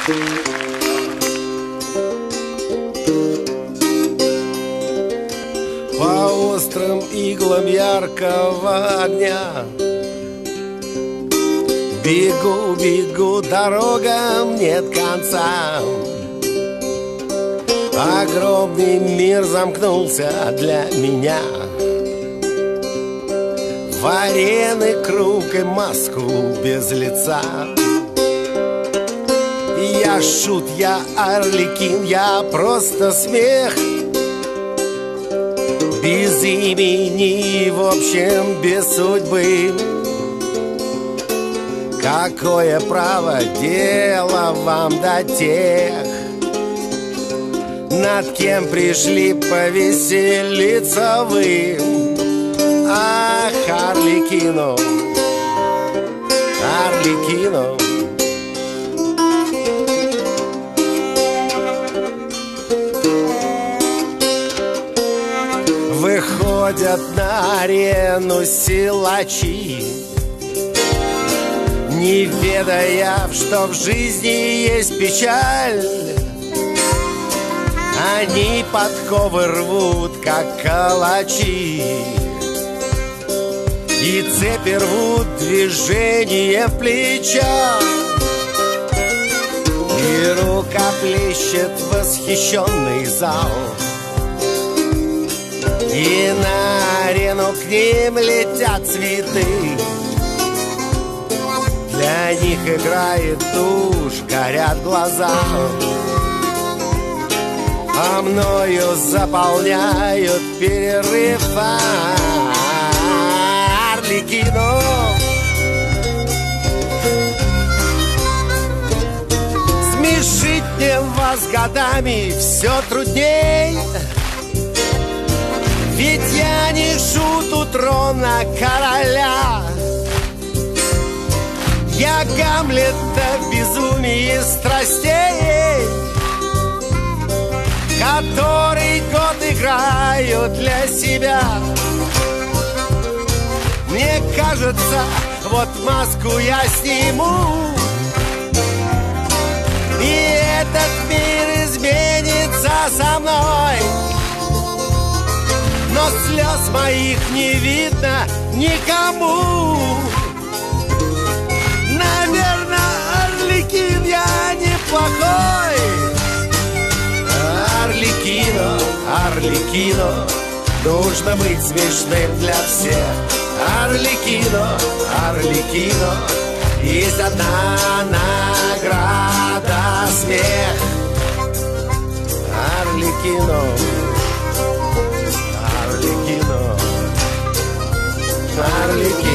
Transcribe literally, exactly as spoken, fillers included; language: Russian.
По острым иглам яркого огня бегу, бегу, дорогам нет конца. Огромный мир замкнулся для меня в арены круг и маску без лица. Я шут, я Арлекин, я просто смех, без имени, в общем, без судьбы. Какое право дело вам до тех, над кем пришли повеселиться вы? Ах, Арлекино, Арлекино. Выходят на арену силачи, не ведая, что в жизни есть печаль. Они подковы рвут, как калачи, и цепи рвут движение в плечах. И рукоплещет восхищенный зал, и на арену к ним летят цветы. Для них играет тушь, горят глаза, а мною заполняют перерыв. Арлекино. Смешить мне вас годами все трудней, ведь я не шут у трона короля. Я Гамлета в безумии страстей, который год играю для себя. Мне кажется, вот маску я сниму, и этот мир изменится со мной. Но слез моих не видно никому. Наверное, Арлекин я неплохой. Арлекино, Арлекино, нужно быть смешным для всех. Арлекино, Арлекино, есть одна награда — смех. Арлекино, Арлекино, Арлекино.